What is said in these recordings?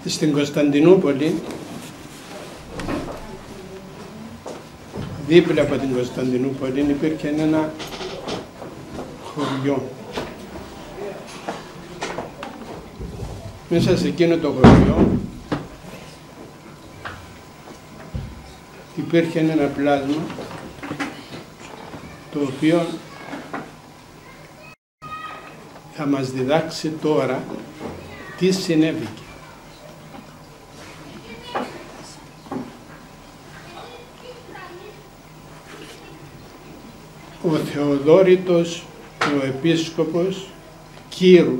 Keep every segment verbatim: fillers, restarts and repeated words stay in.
Στην Κωνσταντινούπολη, δίπλα από την Κωνσταντινούπολη, υπήρχε ένα χωριό. Μέσα σε εκείνο το χωριό υπήρχε ένα πλάσμα το οποίο θα μας διδάξει τώρα τι συνέβηκε. Ο Θεοδόρητος, ο επίσκοπος Κύρου,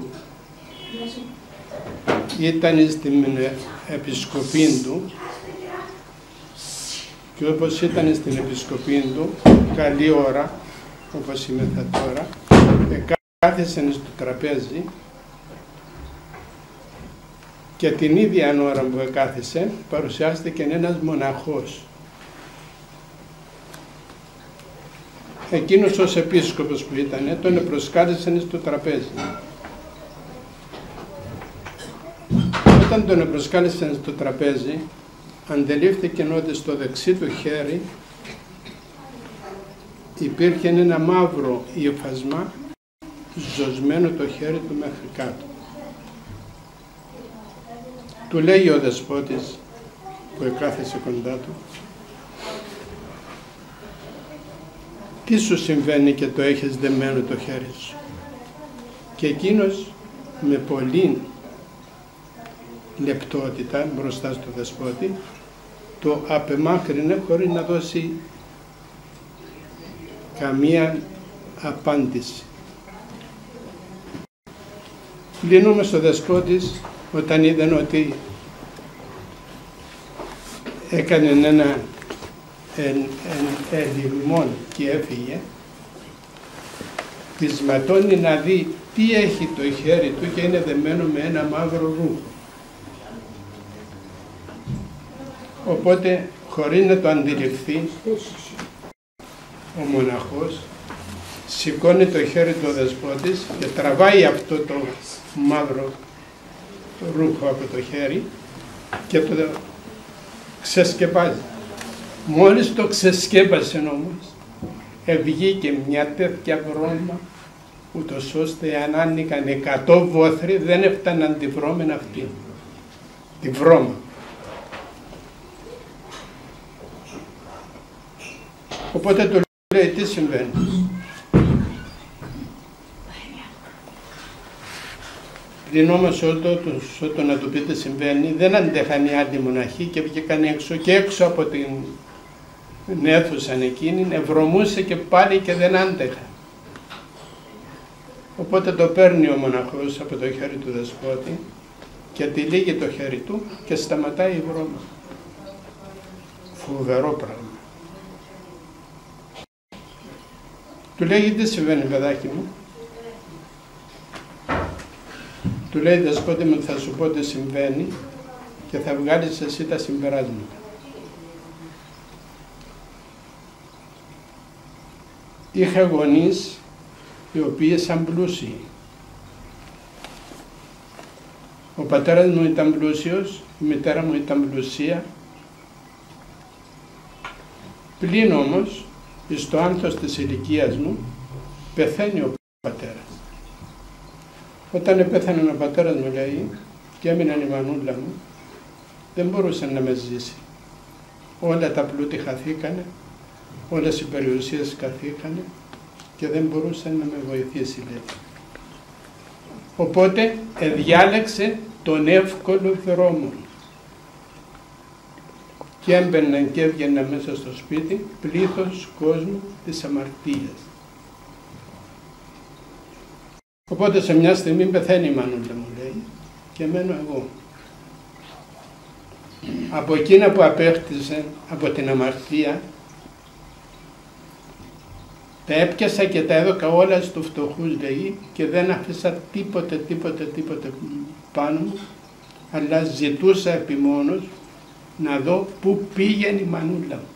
ήταν στην επισκοπή του και όπως ήταν στην επισκοπή του, καλή ώρα, όπως είμαι θα τώρα, κάθισε στο τραπέζι και την ίδια ώρα που κάθισε παρουσιάστηκε ένας μοναχός. Εκείνος ως επίσκοπος που ήταν, τον προσκάλεσε στο τραπέζι. Όταν τον προσκάλεσε στο τραπέζι, αντελήφθηκε ότι στο δεξί του χέρι υπήρχε ένα μαύρο ύφασμα, ζωσμένο το χέρι του μέχρι κάτω. Του λέει ο δεσπότης που εκάθισε κοντά του, τι σου συμβαίνει και το έχεις δεμένο το χέρι σου? Και εκείνος με πολύ λεπτότητα μπροστά στο δεσπότη το απεμάκρυνε χωρίς να δώσει καμία απάντηση. Λύνουμε ο δεσπότης όταν είδαν ότι έκανε ένα ελιγμόν και έφυγε, της ματώνει να δει τι έχει το χέρι του και είναι δεμένο με ένα μαύρο ρούχο. Οπότε, χωρίς να το αντιληφθεί, ο μοναχός σηκώνει το χέρι του ο δεσπότης και τραβάει αυτό το μαύρο ρούχο από το χέρι και το ξεσκεπάζει. Μόλις το ξεσκέπασε όμως, βγήκε μια τέτοια βρώμα, ούτως ώστε αν άνοιγαν εκατό βόθροι δεν έφταναν τη βρώμη αυτή, τη βρώμα. Οπότε του λέει τι συμβαίνει. Πριν όμως όταν να του πείτε συμβαίνει, δεν αντέχαν οι άλλοι μοναχοί και βγήκαν έξω και έξω από την αίθουσα εκείνη, ευρωμούσε και πάλι και δεν άντεχα. Οπότε το παίρνει ο μοναχός από το χέρι του δεσπότη και τυλίγει το χέρι του και σταματάει η βρώμα. Φοβερό πράγμα. Του λέει τι συμβαίνει παιδάκι μου. Του λέει δεσπότη μου θα σου πω τι συμβαίνει και θα βγάλεις εσύ τα συμπεράσματα. Είχα γονείς οι οποίοι ήταν πλούσιοι. Ο πατέρας μου ήταν πλούσιος, η μητέρα μου ήταν πλουσία. Πλην όμως, στο άνθος της ηλικίας μου, πεθαίνει ο πατέρας. Όταν πέθανε ο πατέρας μου, λέει, και έμειναν η μανούλα μου, δεν μπορούσε να με ζήσει. Όλα τα πλούτη χαθήκανε, όλες οι περιουσίες καθήκανε και δεν μπορούσε να με βοηθήσει, λέει. Οπότε διάλεξε τον εύκολο δρόμο και έμπαιναν και έβγαιναν μέσα στο σπίτι πλήθος κόσμου της αμαρτίας. Οπότε σε μια στιγμή πεθαίνει η μανούλα μου, λέει, και μένω εγώ. Από εκείνα που απέκτησε από την αμαρτία, τα έπιασα και τα έδωκα όλα στους φτωχούς, λέει, και δεν άφησα τίποτε, τίποτε, τίποτε πάνω μου, αλλά ζητούσα επιμόνως να δω πού πήγαινε η μανούλα μου.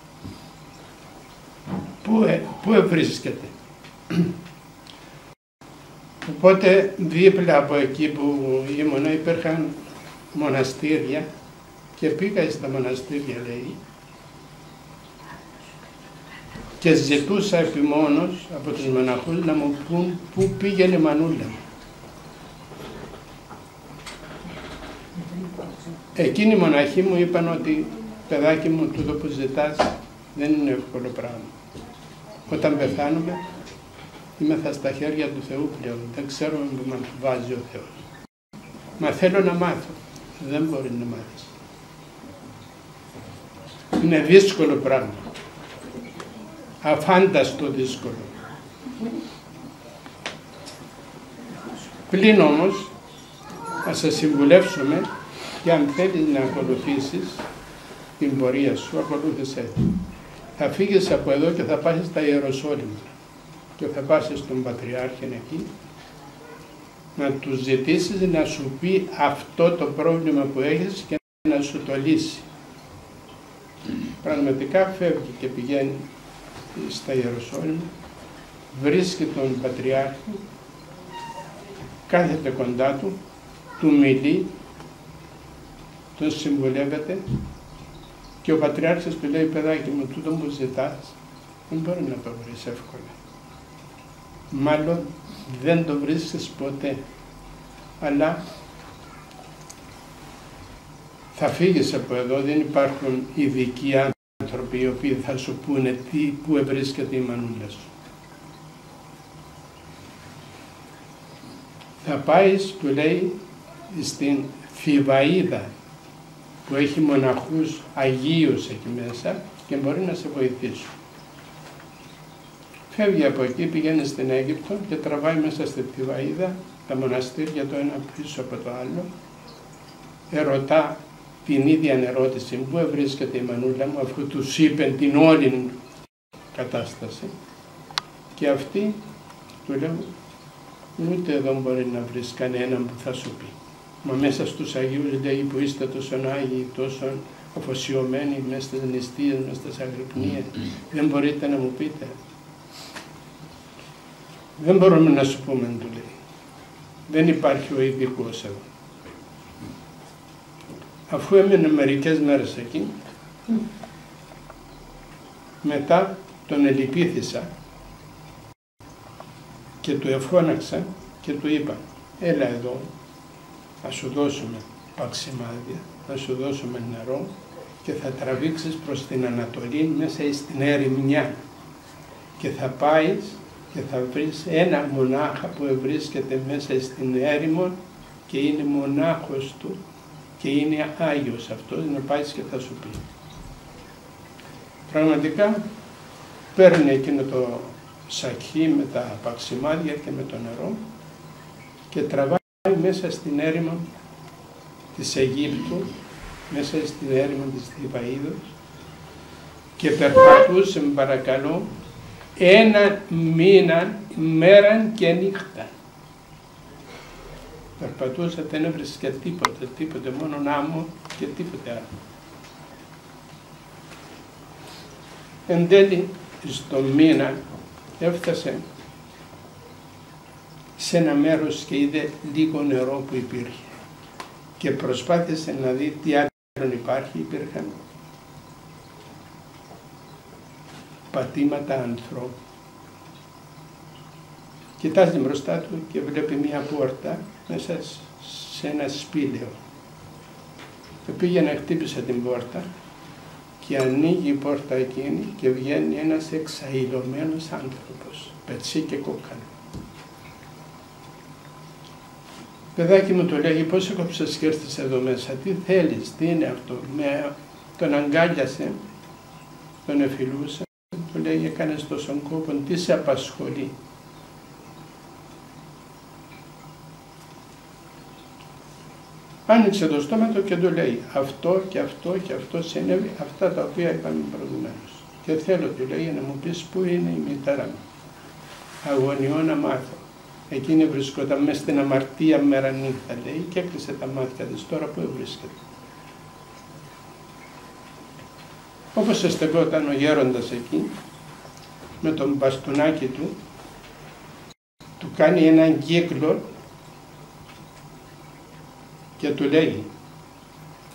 Πού, ε, πού ευρίσκεται. Οπότε δίπλα από εκεί που ήμουνα υπήρχαν μοναστήρια και πήγα στα μοναστήρια, λέει, και ζητούσα επιμόνως από τους μοναχούς να μου πούν πού πήγαινε η μανούλα μου. Εκείνοι οι μοναχοί μου είπαν ότι παιδάκι μου, τούτο που ζητάς δεν είναι εύκολο πράγμα. Όταν πεθάνουμε είμεθα στα χέρια του Θεού πλέον, δεν ξέρουμε που μας βάζει ο Θεός. Μα θέλω να μάθω, δεν μπορεί να μάθεις. Είναι δύσκολο πράγμα, αφάνταστο δύσκολο. Πλην όμως, θα σε συμβουλεύσουμε και αν θέλεις να ακολουθήσεις την πορεία σου, ακολούθησέ. Θα φύγεις από εδώ και θα πάσεις στα Ιεροσόλυμα και θα πάσεις στον Πατριάρχη εκεί να του ζητήσεις να σου πει αυτό το πρόβλημα που έχεις και να σου το λύσει. Πραγματικά φεύγει και πηγαίνει στα Ιεροσόλυμα, βρίσκει τον Πατριάρχη, κάθεται κοντά του, του μιλεί, τον συμβουλεύεται και ο Πατριάρχης του λέει, παιδάκι μου, τούτο μου ζητάς, δεν μπορεί να το βρεις εύκολα. Μάλλον δεν το βρίσκεις ποτέ, αλλά θα φύγεις από εδώ, δεν υπάρχουν ειδικοί άνθρωποι οι οποίοι θα σου πούνε τι, πού βρίσκεται η μανούλα σου. Θα πάεις, του λέει, στην Θηβαΐδα που έχει μοναχούς Αγίους εκεί μέσα και μπορεί να σε βοηθήσουν. Φεύγει από εκεί, πηγαίνει στην Αίγυπτο και τραβάει μέσα στη Θηβαΐδα τα μοναστήρια το ένα πίσω από το άλλο. Ερωτά την ίδια ερώτηση, πού βρίσκεται η μανούλα μου, αφού τους είπε την όλη κατάσταση. Και αυτοί του λέω, ούτε εδώ μπορεί να βρεις κανέναν που θα σου πει. Μα μέσα στους Αγίους λέει που είστε τόσο Άγιοι, τόσο αφοσιωμένοι μέσα στις νηστείες, μέσα στις αγρυπνίες, δεν μπορείτε να μου πείτε. Δεν μπορούμε να σου πούμε, του λέει. Δεν υπάρχει ο ειδικός εδώ. Αφού έμεινε μερικές μέρες εκεί, μετά τον ελυπήθησα και του εφώναξα και του είπα, έλα εδώ, θα σου δώσουμε παξιμάδια, θα σου δώσουμε νερό και θα τραβήξεις προς την Ανατολή μέσα στην ερημιά και θα πάεις και θα βρεις ένα μονάχα που βρίσκεται μέσα στην έρημο και είναι μονάχος του και είναι Άγιος αυτός, να πάεις και θα σου πει. Πραγματικά παίρνει εκείνο το σακί με τα παξιμάδια και με το νερό και τραβάει μέσα στην έρημο της Αιγύπτου, μέσα στην έρημο της Θηβαΐδος και περπατούσε, με παρακαλώ, ένα μήνα μέραν και νύχτα. Περπατούσε, δεν έβρισκε τίποτε, τίποτε, μόνο άμμο και τίποτε άλλο. Εν τέλει, στο μήνα έφτασε σε ένα μέρος και είδε λίγο νερό που υπήρχε και προσπάθησε να δει τι άλλο υπάρχει. Υπήρχαν πατήματα ανθρώπου. Κοιτάζει μπροστά του και βλέπει μια πόρτα μέσα σε ένα σπήλαιο. Πήγε να χτύπησε την πόρτα και ανοίγει η πόρτα εκείνη και βγαίνει ένας εξαηλωμένος άνθρωπος, πετσί και κόκκαλο. Παιδάκι μου, το λέγει, πώς έκοψες και ήρθες εδώ μέσα, τι θέλεις, τι είναι αυτό. Με, τον αγκάλιασε, τον εφηλούσε, του λέει, έκανες τόσον κόπο, τι σε απασχολεί. Άνοιξε το στόμα του και του λέει, αυτό και αυτό και αυτό συνέβη, αυτά τα οποία είπαμε προηγουμένως. Και θέλω, του λέει, να μου πεις πού είναι η μητέρα μου. Αγωνιώ να μάθω. Εκείνη βρισκόταν μέσα στην αμαρτία μέρα νύχτα, λέει, και έκλεισε τα μάτια της. Τώρα πού βρίσκεται. Όπως στεκόταν ο γέροντας εκεί, με τον μπαστούνάκι του, του κάνει έναν κύκλο και του λέει,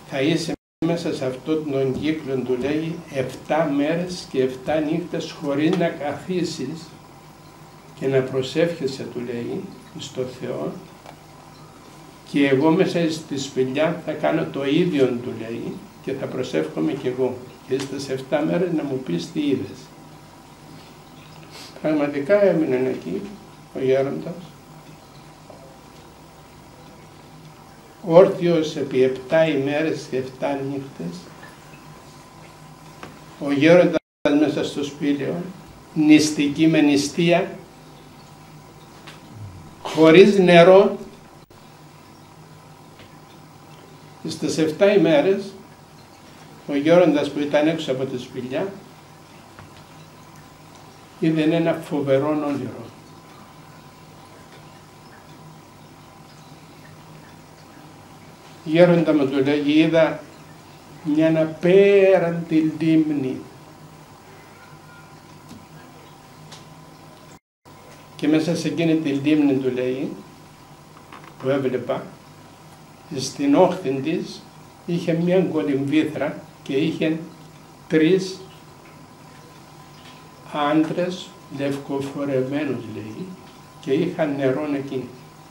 θα είσαι μέσα σε αυτόν τον κύκλο, του λέει, εφτά μέρες και εφτά νύχτες χωρίς να καθίσεις και να προσεύχεσαι, του λέει, στο Θεό, και εγώ μέσα στη σπηλιά θα κάνω το ίδιο, του λέει, και θα προσεύχομαι κι εγώ. Και στις εφτά μέρες να μου πεις τι είδες. Πραγματικά έμεινε εκεί ο γέροντας, όρθιος επί επτά ημέρες και επτά νύχτες, ο γέροντας μέσα στο σπήλαιο, νηστική με νηστεία, χωρίς νερό. Στις επτά ημέρες ο γέροντας που ήταν έξω από τη σπηλιά είδε ένα φοβερό όνειρο. Γέροντα μου, του λέγει, είδα μια απέραντη λίμνη και μέσα σε εκείνη τη λίμνη, του λέει, που έβλεπα, στην όχθη της είχε μια κολυμβήθρα και είχε τρεις άντρες λευκοφορεμένους, λέει, και είχαν νερό εκεί.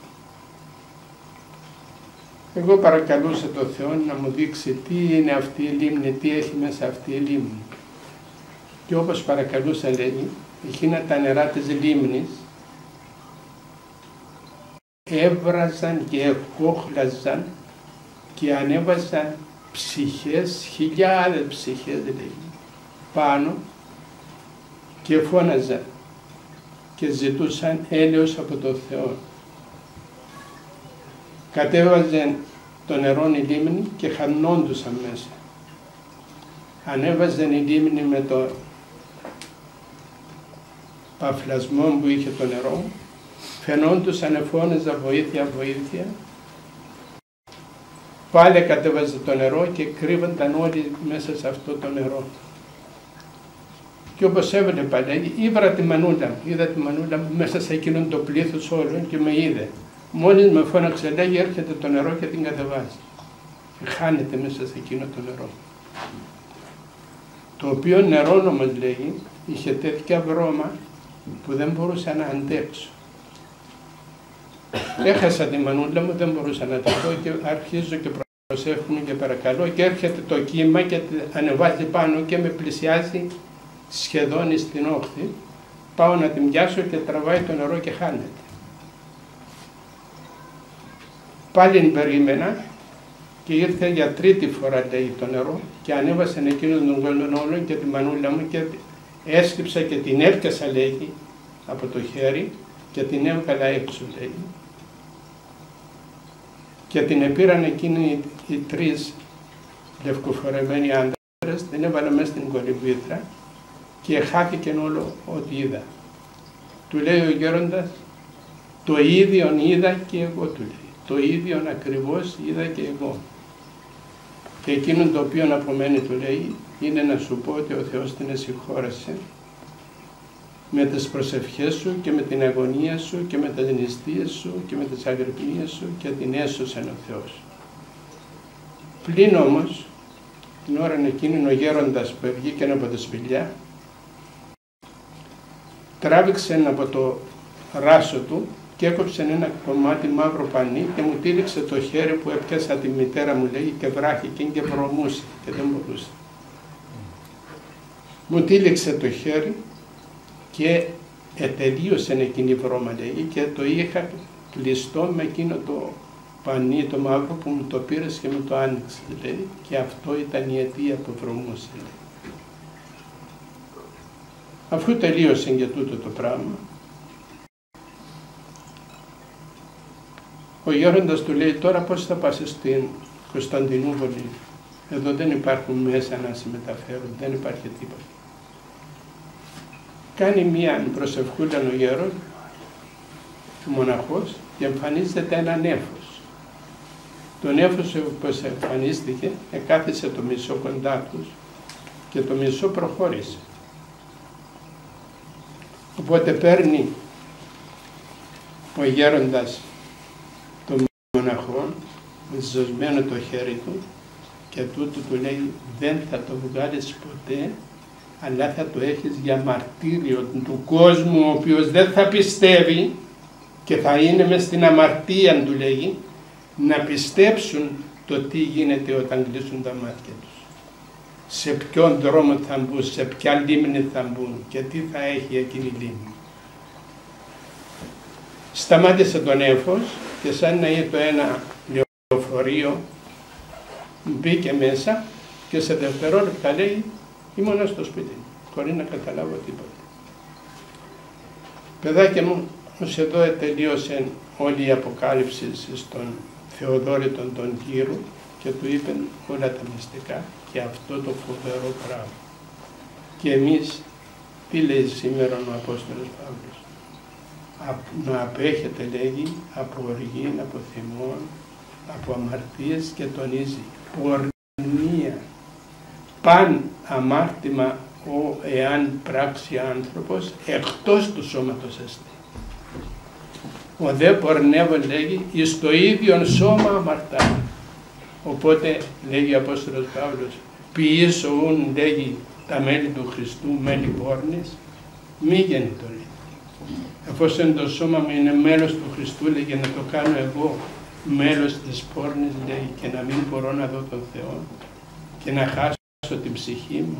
Εγώ παρακαλούσα το Θεό να μου δείξει τι είναι αυτή η λίμνη, τι έχει μέσα αυτή η λίμνη. Και όπως παρακαλούσα, λέει, εκείνα τα νερά της λίμνης έβραζαν και εκόχλαζαν και ανέβαζαν ψυχές, χιλιάδες ψυχές, λέει, πάνω, και φώναζαν και ζητούσαν έλεος από το Θεό. Κατέβαζαν το νερό η λίμνη και χανόντουσαν μέσα. Ανέβαζαν η λίμνη με το παφλασμό που είχε το νερό, φαινόντουσαν, φώναζαν βοήθεια, βοήθεια. Πάλι κατέβαζε το νερό και κρύβονταν όλοι μέσα σε αυτό το νερό. Και όπως έβλεπα, λέει, ήβρα τη μανούλα μου, είδα τη μανούλα μου μέσα σε εκείνον το πλήθος όλων και με είδε. Μόλις με φώναξε, λέγει, έρχεται το νερό και την κατεβάζει. Και χάνεται μέσα σε εκείνο το νερό. Το οποίο νερό όμως, λέει, είχε τέτοια βρώμα που δεν μπορούσα να αντέξω. Έχασα τη μανούλα μου, δεν μπορούσα να τη δω και αρχίζω και προσεύχομαι και παρακαλώ και έρχεται το κύμα και ανεβάζει πάνω και με πλησιάζει σχεδόν στην όχθη. Πάω να την πιάσω και τραβάει το νερό και χάνεται. Πάλι περίμενα και ήρθε για τρίτη φορά, λέει, το νερό και ανέβασε εκείνο τον κόσμο όλο και τη μανούλα μου και έσκυψα και την έπιασα, λέει, από το χέρι και την έβγαλα έξω, λέει. Και την επήραν εκείνοι οι τρεις λευκοφορεμένοι άντρες, την έβαλα μέσα στην κολυμβήθρα και χάθηκε όλο ό,τι είδα. Του λέει ο γέροντας, το ίδιο είδα και εγώ, του λέει. Το ίδιο ακριβώς είδα και εγώ. Και εκείνο το οποίο απομένει, του λέει, είναι να σου πω ότι ο Θεός την εσυγχώρασε με τις προσευχές σου και με την αγωνία σου και με τις νηστείες σου και με τις αγρυπνίες σου και την έσωσε ο Θεός. Πλην όμως, την ώρα εκείνη ο γέροντας που βγήκε από τη σπηλιά, τράβηξε από το ράσο του και έκοψε ένα κομμάτι μαύρο πανί και μου τύλιξε το χέρι που έπιασα τη μητέρα μου, λέει, και βράχηκε και βρωμούσε και δεν μπορούσε. Μου τύλιξε το χέρι και ετελείωσε εκείνη η βρώμα, λέει, και το είχα κλειστό με εκείνο το πανί το μαύρο που μου το πήρες και μου το άνοιξε, λέει, και αυτό ήταν η αιτία που βρωμούσε, λέει. Αφού τελείωσε και τούτο το πράγμα, ο γέροντας του λέει, τώρα πώς θα πας στην Κωνσταντινούπολη, εδώ δεν υπάρχουν μέσα να σε μεταφέρουν, δεν υπάρχει τίποτα. Κάνει μία προσευχούλα ο γέρος, ο μοναχός, και εμφανίζεται ένα νέφος. Το νέφος που εμφανίστηκε, εκάθισε το μισό κοντά τους και το μισό προχώρησε. Οπότε παίρνει ο γέροντας τον μοναχό, ζωσμένο το χέρι του, και τούτο του λέει δεν θα το βγάλεις ποτέ, αλλά θα το έχεις για μαρτύριο του κόσμου, ο οποίος δεν θα πιστεύει και θα είναι μες στην αμαρτία, του λέγει, να πιστέψουν το τι γίνεται όταν κλείσουν τα μάτια τους. Σε ποιον δρόμο θα μπουν, σε ποια λίμνη θα μπουν και τι θα έχει εκείνη η λίμνη. Σταμάτησε τον έφος και σαν να είναι το ένα λεωφορείο μπήκε μέσα και σε δευτερόλεπτα λέει ήμουνα στο σπίτι μου, χωρίς να καταλάβω τίποτα. Παιδάκια μου, ως εδώ τελείωσε όλη η αποκάλυψη στον Θεοδόρη τον τον Κύρου και του είπεν όλα τα μυστικά και αυτό το φοβερό πράγμα. Και εμείς, τι λέει σήμερα ο Απόστολος Παύλος, να απέχετε, λέγει, από οργήν, από θυμών, από αμαρτίες και τονίζει πορνεία, παν αμάρτημα ο εάν πράξει άνθρωπος εκτός του σώματος εστί. Ο δε πορνεύων, λέγει, εις το ίδιον σώμα αμαρτά. Οπότε, λέγει ο Απόστολος Παύλος, ποιήσω ούν, λέγει, τα μέλη του Χριστού, μέλη πόρνης, μη γεννητό, λέει. Εφόσον το σώμα μου είναι μέλος του Χριστού, λέγει, να το κάνω εγώ μέλος της πόρνης, λέει, και να μην μπορώ να δω τον Θεό και να χάσω την ψυχή μου.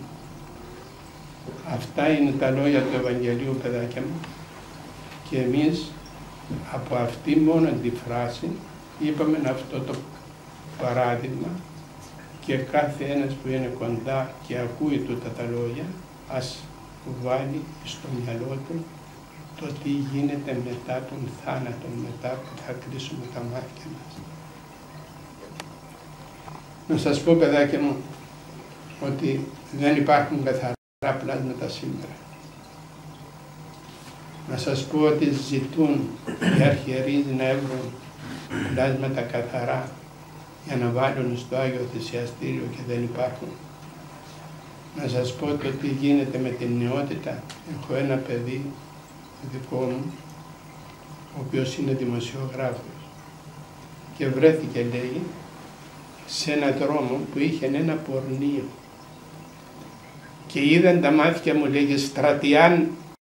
Αυτά είναι τα λόγια του Ευαγγελίου, παιδάκια μου, και εμείς από αυτή μόνο τη φράση είπαμε αυτό το παράδειγμα και κάθε ένας που είναι κοντά και ακούει τούτα τα λόγια ας βάλει στο μυαλό του το τι γίνεται μετά τον θάνατο, μετά που θα κλείσουμε τα μάτια μας. Να σας πω, παιδάκια μου, ότι δεν υπάρχουν καθαρά πλάσματα σήμερα. Να σας πω ότι ζητούν οι αρχιερείς να έβρουν πλάσματα καθαρά για να βάλουν στο Άγιο Θυσιαστήριο και δεν υπάρχουν. Να σας πω το τι γίνεται με την νεότητα. Έχω ένα παιδί δικό μου, ο οποίος είναι δημοσιογράφος και βρέθηκε, λέει, σε ένα δρόμο που είχε ένα πορνείο και είδαν τα μάτια μου, λέγει, στρατιάν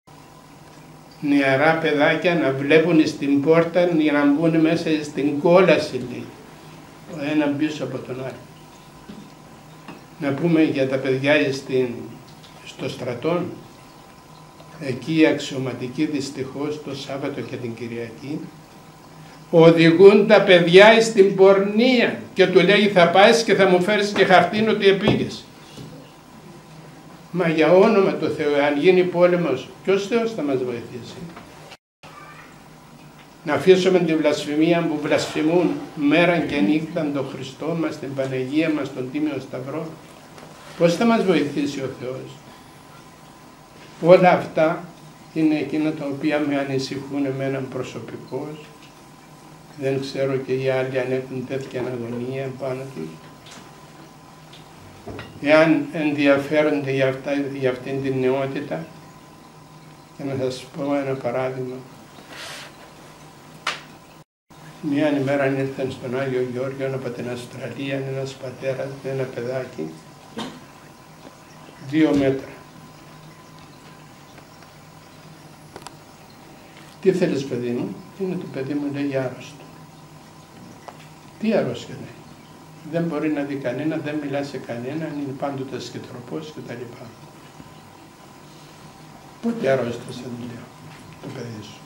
νεαρά παιδάκια να βλέπουν στην πόρτα για να μπουν μέσα στην κόλαση, λέει, ο έναν πίσω από τον άλλο. Να πούμε για τα παιδιά στην, στο στρατό, εκεί οι αξιωματικοί δυστυχώς το Σάββατο και την Κυριακή οδηγούν τα παιδιά στην πορνεία και του λέει θα πάεις και θα μου φέρεις και χαρτίν ότι επήγες. Μα για όνομα του Θεού, αν γίνει πόλεμος, ποιος Θεός θα μας βοηθήσει? Να αφήσουμε την βλασφημία που βλασφημούν μέρα και νύχτα τον Χριστό μας, την Παναγία μας, τον Τίμιο Σταυρό. Πώς θα μας βοηθήσει ο Θεός? Όλα αυτά είναι εκείνα τα οποία με ανησυχούν εμένα προσωπικώς. Δεν ξέρω και οι άλλοι αν έχουν τέτοια αγωνία πάνω τους. Εάν ενδιαφέρονται για, αυτά, για αυτήν την νεότητα, και να σας πω ένα παράδειγμα. Μια ημέρα ήρθαν στον Άγιο Γεώργιο από την Αυστραλία ένας πατέρας με ένα παιδάκι, δύο μέτρα. Τι θέλεις, παιδί μου? Είναι το παιδί μου, λέει, άρρωστο. Τι αρρώστια, λέει? Δεν μπορεί να δει κανένα, δεν μιλά σε κανένα, είναι πάντοτε σκετροπός και τα λοιπά. Πότε αρρώστησε, μου λέω, το παιδί σου?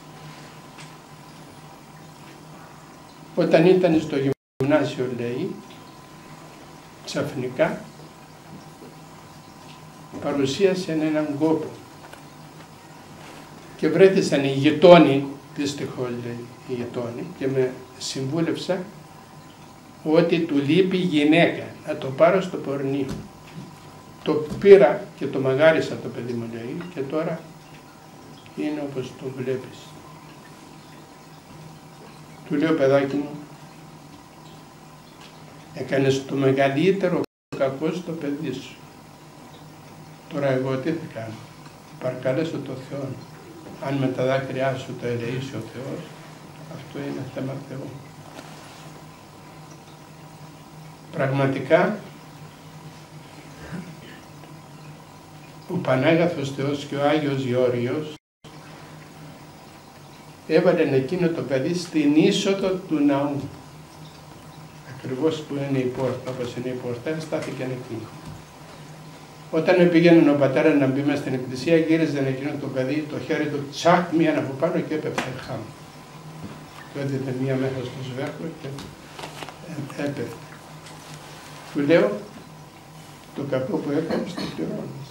Όταν ήταν στο γυμνάσιο, λέει, ξαφνικά παρουσίασε έναν κόπο και βρέθησαν οι γειτόνοι, δυστυχώς, λέει, οι γειτόνοι, και με συμβούλευσα ότι του λείπει γυναίκα, να το πάρω στο πορνείο. Το πήρα και το μαγάρισα το παιδί μου, λέει, και τώρα είναι όπως το βλέπεις. Του λέω, παιδάκι μου, έκανες το μεγαλύτερο κακό στο παιδί σου. Τώρα εγώ τι θα κάνω? Παρακαλέσω το Θεό. Αν με τα δάκρυά σου το ελεήσει ο Θεός, αυτό είναι θέμα Θεού. Πραγματικά ο Πανάγαθος Θεός και ο Άγιος Γεώργιος έβαλαν εκείνο το παιδί στην είσοδο του ναού. Ακριβώς που είναι η πόρτα, όπως είναι η πόρτα, στάθηκε εκεί. Όταν πήγαινε ο πατέρας να μπει μέσα στην εκκλησία, γύριζε εκείνο το παιδί, το χέρι του τσακ μίαν από πάνω και έπεφτε χάμ. Του έδινε μία μέσα στο σβέρκο και έπεφτε. Του λέω, το κακό που έκανες το πληρώνεις.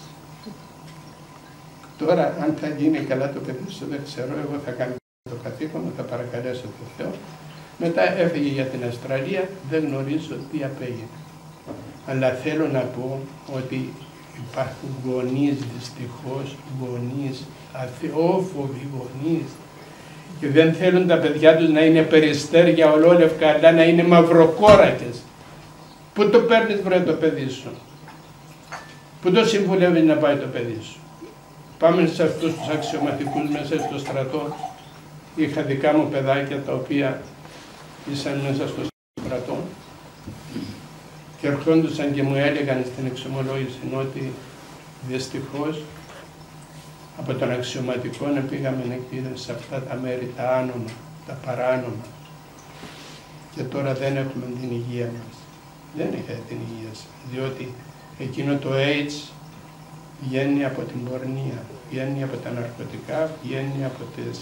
Τώρα, αν θα γίνει καλά το παιδί σου, δεν ξέρω, εγώ θα κάνω το καθήκον μου, θα παρακαλέσω τον Θεό. Μετά έφυγε για την Αυστραλία, δεν γνωρίζω τι απέγινε. Αλλά θέλω να πω ότι υπάρχουν γονείς, δυστυχώς, γονείς, αθεόφοβοι γονείς, και δεν θέλουν τα παιδιά τους να είναι περιστέρια ολόλευκα, αλλά να είναι μαυροκόρακες. Πού το παίρνεις βρε το παιδί σου? Πού το συμβουλεύεις να πάει το παιδί σου? Πάμε σε αυτούς τους αξιωματικούς μέσα στο στρατό. Είχα δικά μου παιδάκια τα οποία ήσαν μέσα στο στρατό και ερχόντουσαν και μου έλεγαν στην εξομολόγηση ότι δυστυχώς από τον αξιωματικό να πήγαμε εκεί σε αυτά τα μέρη τα άνομα, τα παράνομα, και τώρα δεν έχουμε την υγεία μας. Δεν είχα την υγεία σας, διότι εκείνο το AIDS βγαίνει από την πορνεία, βγαίνει από τα ναρκωτικά, βγαίνει από τις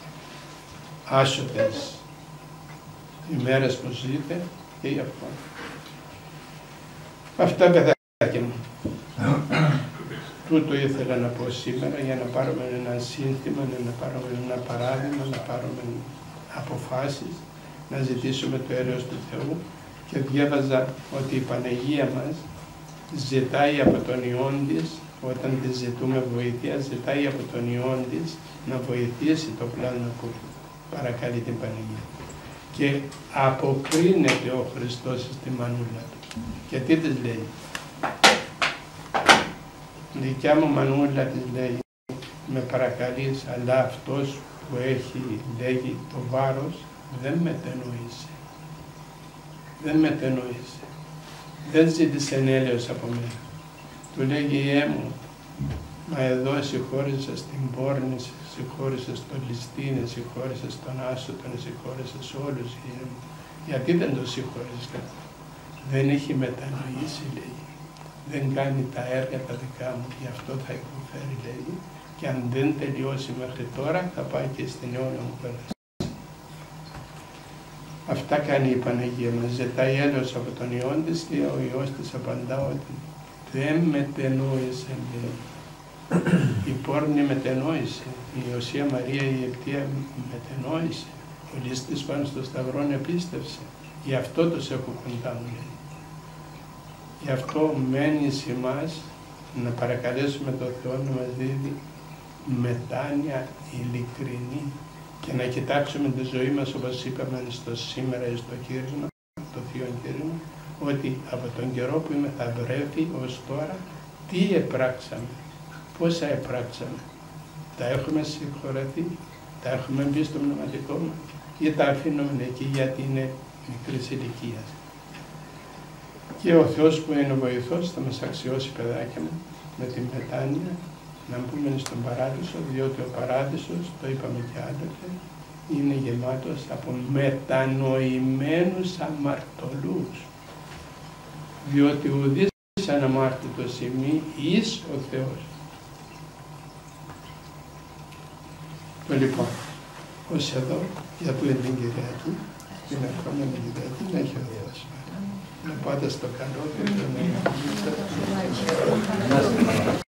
άσωτες ημέρες που ζείτε και γι' αυτό. Αυτά παιδάκια μου. Τούτο ήθελα να πω σήμερα για να πάρουμε ένα σύνθημα, να πάρουμε ένα παράδειγμα, να πάρουμε αποφάσεις, να ζητήσουμε το έρεος του Θεού, και διάβαζα ότι η Παναγία μας ζητάει από τον Υιόν της, όταν της ζητούμε βοήθεια, ζητάει από τον Υιόν της να βοηθήσει το πλάνο που παρακαλεί την Παναγία. Και αποκρίνεται ο Χριστός στη μανούλα του. Και τι της λέει? Δικιά μου μανούλα της λέει, με παρακαλείς, αλλά αυτός που έχει, λέγει, το βάρος δεν μετενόησε. Δεν μετενόησε. Δεν ζήτησε έλεος από μένα. Του λέγει, «Ιε μου, μα εδώ συγχώρησες την πόρνη, συγχώρησες τον ληστήνη, συγχώρησες τον άσωτον, συγχώρησες όλους, Ιε μου. Γιατί δεν το συγχώρησες?» Δεν έχει μετανοήσει, λέει. Δεν κάνει τα έργα τα δικά μου, γι' αυτό θα υποφέρει, λέει. Και αν δεν τελειώσει μέχρι τώρα, θα πάει και στην αιώνα μου πέραση. Αυτά κάνει η Παναγία μας. Ζητάει έλεος από τον Υιόν της και ο Υιός της απαντά ότι δεν μετενόησε, λέει. Η πόρνη μετενόησε, η Ιωσία Μαρία η Επτία μετενόησε, ο ληστής πάνω στο σταυρόν επίστευσε. Γι' αυτό τους έχω κοντά μου, λέει. Γι' αυτό μένει σε εμάς να παρακαλέσουμε τον Θεό να μας δίδει μετάνοια ειλικρινή και να κοιτάξουμε τη ζωή μας, όπως είπαμε στο σήμερα ή στο κήρυγμα, το Θείο Κήρυγμα, ότι από τον καιρό που είμαι θα βρέφει ως τώρα, τι επράξαμε, πόσα επράξαμε, τα έχουμε συγχωρεθεί, τα έχουμε μπει στο πνευματικό μας ή τα αφήνουμε εκεί γιατί είναι μικρής ηλικίας. Και ο Θεός που είναι ο βοηθός θα μας αξιώσει, παιδάκια μου, με την μετάνοια να μπούμε στον παράδεισο, διότι ο παράδεισος, το είπαμε και άλλοτε, είναι γεμάτος από μετανοημένους αμαρτωλούς. Διότι ουδής αναμάρτητος ημί εις ο Θεός. Το λοιπόν, ως εδώ, για τούτη την Κυριακή, την ερχόμενη Κυριακή, να έχει ο Θεός. Να πάτε στο καλό και να